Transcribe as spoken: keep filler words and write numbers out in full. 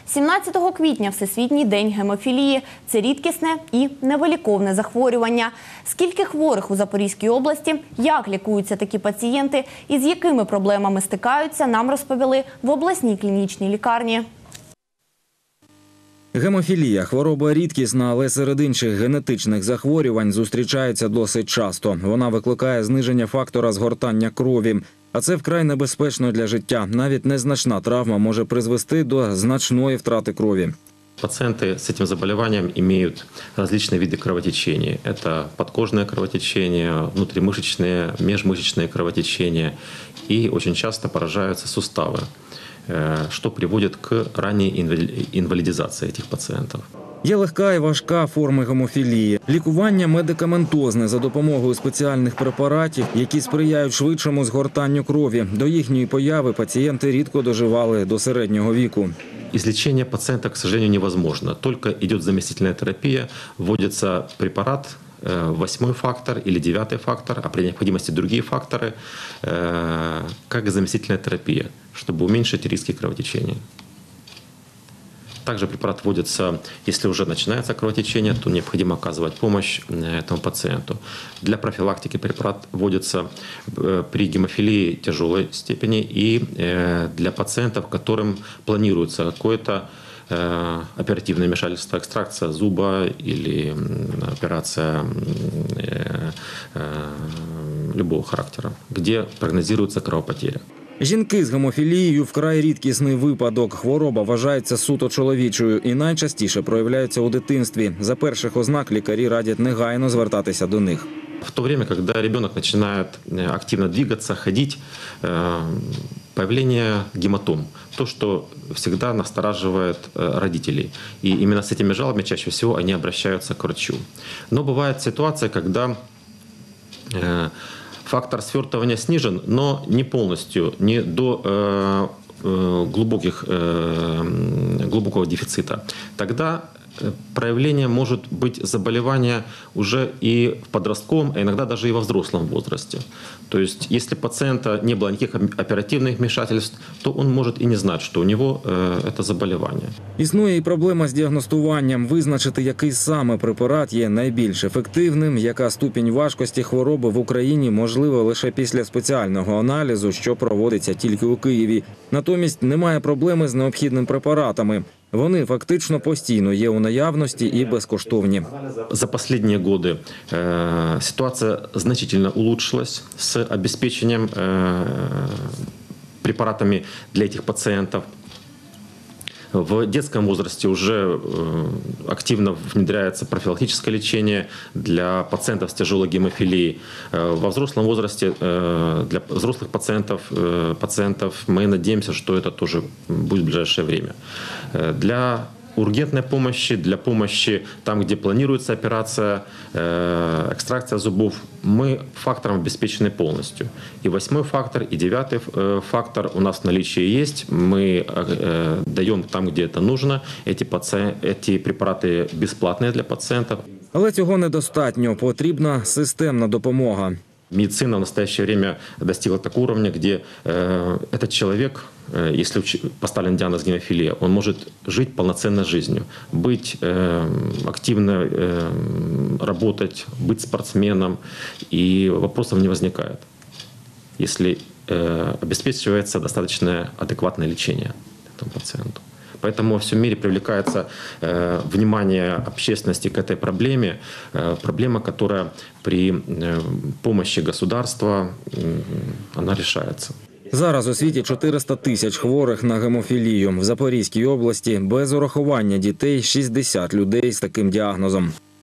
сімнадцятого квітня – Всесвітній день гемофілії. Це рідкісне і невиліковне захворювання. Скільки хворих у Запорізькій області, як лікуються такі пацієнти і з якими проблемами стикаються, нам розповіли в обласній клінічній лікарні. Гемофілія – хвороба рідкісна, але серед інших генетичних захворювань зустрічається досить часто. Вона викликає зниження фактора згортання крові. А це вкрай небезпечно для життя. Навіть незначна травма може призвести до значної втрати крові. Пациенты с этим заболеванием имеют различные виды кровотечения. Это подкожное кровотечение, внутримышечные, межмышечные кровотечения. И очень часто поражаются суставы, что приводит к ранней инвалидизации этих пациентов. Є легка і важка форми гемофілії. Лікування медикаментозне за допомогою спеціальних препаратів, які сприяють швидшому згортанню крові. До їхньої появи пацієнти рідко доживали до середнього віку. Излечение пациента, к сожалению, невозможно. Только идет заместительная терапия, вводится препарат, восьмой фактор или девятый фактор, а при необходимости другие факторы, как заместительная терапия, чтобы уменьшить риски кровотечения. Также препарат вводится, если уже начинается кровотечение, то необходимо оказывать помощь этому пациенту. Для профилактики препарат вводится при гемофилии тяжелой степени и для пациентов, которым планируется какое-то оперативное вмешательство, экстракция зуба или операция любого характера, где прогнозируется кровопотеря. Жінки з гемофілією – вкрай рідкісний випадок. Хвороба вважається суто чоловічою і найчастіше проявляється у дитинстві. За перших ознак лікарі радять негайно звертатися до них. В то время, когда ребенок начинает активно двигаться, ходить, появление гематом – то, что всегда настораживает родителей. И именно с этими жалобами чаще всего они обращаются к врачу. Но бывает ситуация, когда фактор свертывания снижен, но не полностью, не до э, э, глубоких, э, глубокого дефицита. Тогда проявление может быть заболевания уже и в подростковом, а иногда даже и во взрослом возрасте. То есть, если у пациента не было никаких оперативных вмешательств, то он может и не знать, что у него э, это заболевание. Існує і проблема з діагностуванням. Визначити, який саме препарат є найбільш ефективним, яка ступінь важкості хвороби в Україні можливо лише після спеціального аналізу, що проводиться тільки у Києві. Натомість немає проблеми з необхідними препаратами. Вони фактично постійно є у наявності і безкоштовні. За последние годы э, ситуация значительно улучшилась с обеспечением э, препаратами для этих пациентов. В детском возрасте уже активно внедряется профилактическое лечение для пациентов с тяжелой гемофилией. Во взрослом возрасте для взрослых пациентов, пациентов мы надеемся, что это тоже будет в ближайшее время. Для ургентной помощи, для помощи там, где планируется операция, экстракция зубов, мы фактором обеспечены полностью. И восьмой фактор, и девятый фактор у нас в наличии есть. Мы даем там, где это нужно. Эти, паци... Эти препараты бесплатные для пациентов. Але цього недостатньо. Потрібна системна допомога. Медицина в настоящее время достигла такого уровня, где э, этот человек, э, если поставлен диагноз гемофилия, он может жить полноценной жизнью, быть э, активно э, работать, быть спортсменом, и вопросов не возникает, если э, обеспечивается достаточно адекватное лечение этому пациенту. Поэтому во всем мире привлекается э, внимание общественности к этой проблеме. Э, проблема, которая при э, помощи государства, э, она решается. Зараз у світі чотириста тисяч хворих на гемофілію. В Запорізькій області без урахування дітей шістдесят людей з таким діагнозом.